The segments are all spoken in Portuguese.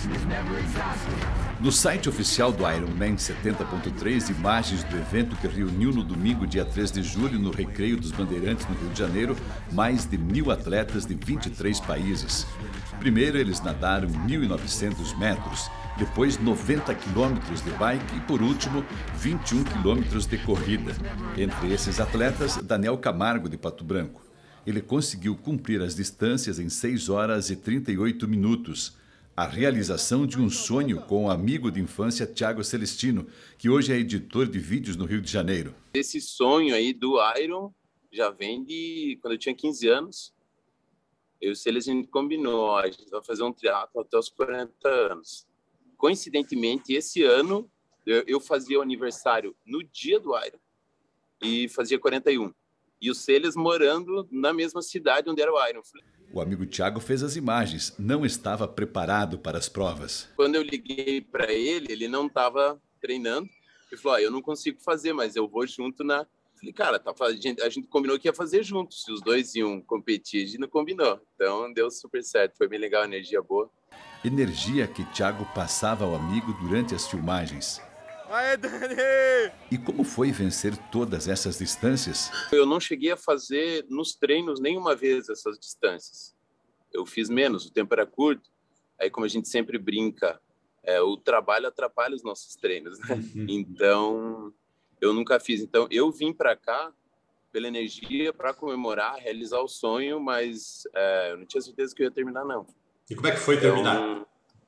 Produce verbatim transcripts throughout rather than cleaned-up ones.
No site oficial do Ironman setenta ponto três, imagens do evento que reuniu no domingo, dia três de julho, no Recreio dos Bandeirantes, no Rio de Janeiro, mais de mil atletas de vinte e três países. Primeiro, eles nadaram mil e novecentos metros, depois noventa quilômetros de bike e, por último, vinte e um quilômetros de corrida. Entre esses atletas, Daniel Camargo, de Pato Branco. Ele conseguiu cumprir as distâncias em seis horas e trinta e oito minutos. A realização de um sonho com o amigo de infância Thiago Celestino, que hoje é editor de vídeos no Rio de Janeiro. Esse sonho aí do Iron já vem de quando eu tinha quinze anos. Eu e o Celestino combinou, ó, a gente vai fazer um triatlo até os quarenta anos. Coincidentemente, esse ano eu, eu fazia o aniversário no dia do Iron e fazia quarenta e um. E o Celes morando na mesma cidade onde era o Iron. O amigo Thiago fez as imagens, não estava preparado para as provas. Quando eu liguei para ele, ele não estava treinando. Ele falou, ah, eu não consigo fazer, mas eu vou junto na... Falei, cara, tá, a, gente, a gente combinou que ia fazer junto. Se os dois iam competir, a gente não combinou. Então deu super certo, foi bem legal, energia boa. Energia que Thiago passava ao amigo durante as filmagens. Aê, Dani! E como foi vencer todas essas distâncias? Eu não cheguei a fazer nos treinos nenhuma vez essas distâncias. Eu fiz menos, o tempo era curto. Aí, como a gente sempre brinca, é, o trabalho atrapalha os nossos treinos, né? Então, eu nunca fiz. Então, eu vim para cá pela energia, para comemorar, realizar o sonho, mas é, eu não tinha certeza que eu ia terminar, não. E como é que foi terminar? Então,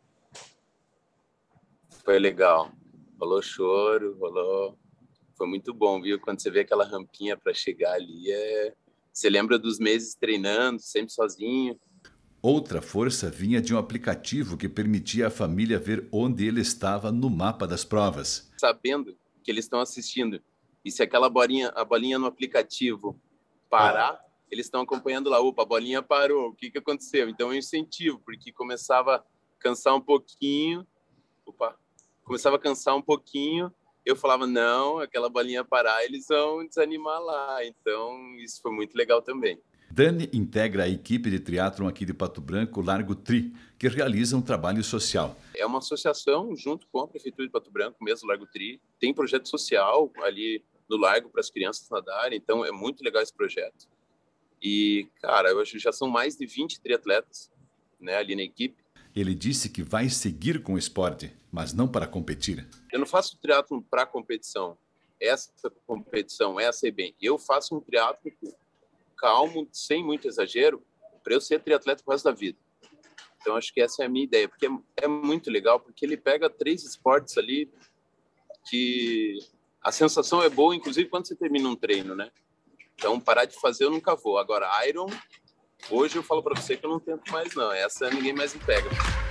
foi legal. Rolou choro, rolou... Foi muito bom, viu? Quando você vê aquela rampinha para chegar ali, é... você lembra dos meses treinando, sempre sozinho. Outra força vinha de um aplicativo que permitia à família ver onde ele estava no mapa das provas. Sabendo que eles estão assistindo. E se aquela bolinha, a bolinha no aplicativo parar, eles estão acompanhando lá. Opa, a bolinha parou, o que, que aconteceu? Então, é um incentivo, porque começava a cansar um pouquinho. Opa! Começava a cansar um pouquinho, eu falava, não, aquela bolinha parar, eles vão desanimar lá. Então, isso foi muito legal também. Dani integra a equipe de triatlon aqui de Pato Branco, Largo Tri, que realiza um trabalho social. É uma associação junto com a Prefeitura de Pato Branco, mesmo Largo Tri. Tem projeto social ali no Largo para as crianças nadarem, então é muito legal esse projeto. E, cara, eu acho que já são mais de vinte triatletas, né, ali na equipe. Ele disse que vai seguir com o esporte, mas não para competir. Eu não faço triatlon para competição. Essa competição, essa é bem. Eu faço um triatlon calmo, sem muito exagero, para eu ser triatleta pro resto da vida. Então, acho que essa é a minha ideia, porque é muito legal, porque ele pega três esportes ali que a sensação é boa, inclusive quando você termina um treino, né? Então, parar de fazer eu nunca vou. Agora, Iron... Hoje eu falo para você que eu não tento mais, não. Essa ninguém mais me pega.